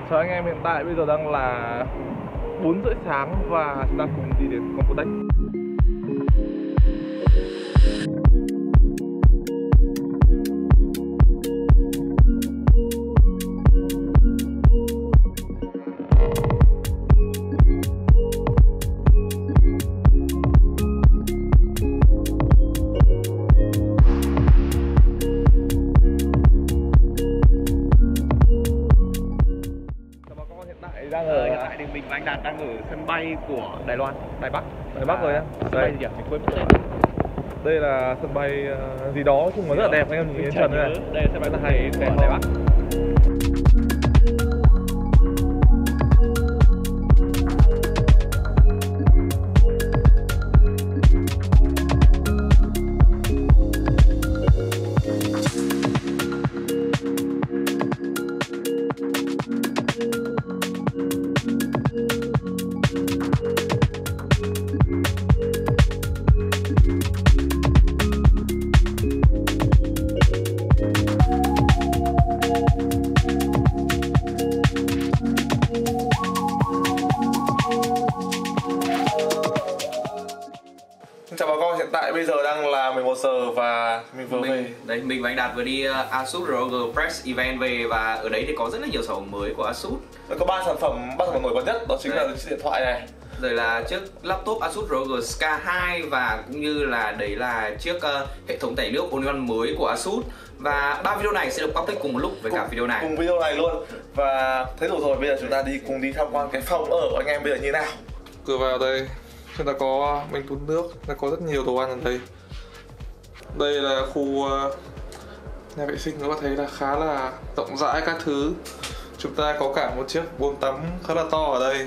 Chào anh em, hiện tại bây giờ đang là 4 rưỡi sáng và chúng ta cùng đi đến Compotech. Hiện tại thì mình và anh Đạt đang ở sân bay của Đài Loan, Đài Bắc. Đài Bắc rồi á. Sân bay gì nhỉ? Mình quên mất tên. Đây là sân bay gì đó, nói chung là rất là đẹp, anh em nhìn trên trần này. Đây là sân bay rất hay của Đài Bắc. Chào bà con, hiện tại bây giờ đang là 11 giờ và mình vừa về. Đấy, mình và anh Đạt vừa đi Asus ROG Press Event về và ở đấy thì có rất là nhiều sản phẩm mới của Asus. Có 3 sản phẩm nổi bật nhất, đó chính là chiếc điện thoại này. Rồi là chiếc laptop Asus ROG Scar 2 và cũng như là đấy là chiếc hệ thống tẩy nước All-in-One mới của Asus. Và 3 video này sẽ được public cùng một lúc với cả video này. Cùng video này luôn. Và thế đủ rồi, bây giờ chúng ta cùng đi tham quan cái phòng ở của anh em bây giờ như nào. Cửa vào đây, chúng ta có bình đun nước, nó có rất nhiều đồ ăn ở đây. Đây là khu nhà vệ sinh, các bạn thấy là khá là rộng rãi các thứ. Chúng ta có cả một chiếc bồn tắm khá là to ở đây.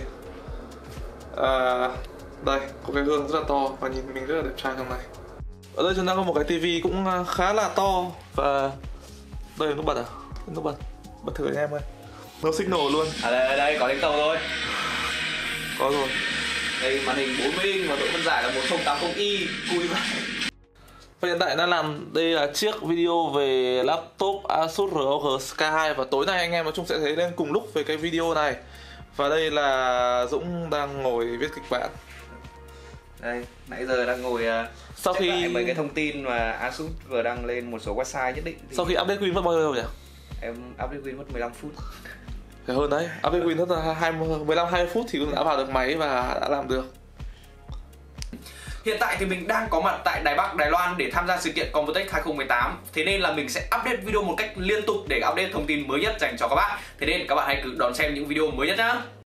Đây, có cái gương rất là to và nhìn mình rất là đẹp trai trong này. Ở đây chúng ta có một cái tivi cũng khá là to. Và đây là nút bật à? Nút bật thử anh em ơi. No signal luôn. Đây có đánh tàu rồi. Có rồi. Đây màn hình 40 inch và độ phân giải là 1080i. Cùi vậy. Và hiện tại đang làm đây là chiếc video về laptop Asus ROG Scar 2. Và tối nay anh em nói chung sẽ thấy lên cùng lúc về cái video này. Và đây là Dũng đang ngồi viết kịch bản. Đây, nãy giờ đang ngồi sau khi lại mấy cái thông tin mà Asus vừa đăng lên một số website nhất định thì... Sau khi update Win mất bao lâu nhỉ? Em update Win mất 15 phút. Phải hơn đấy, update Win mất 15-20 phút thì cũng đã vào được máy và đã làm được. Hiện tại thì mình đang có mặt tại Đài Bắc, Đài Loan để tham gia sự kiện Compotech 2018. Thế nên là mình sẽ update video một cách liên tục để update thông tin mới nhất dành cho các bạn. Thế nên các bạn hãy cứ đón xem những video mới nhất nhá.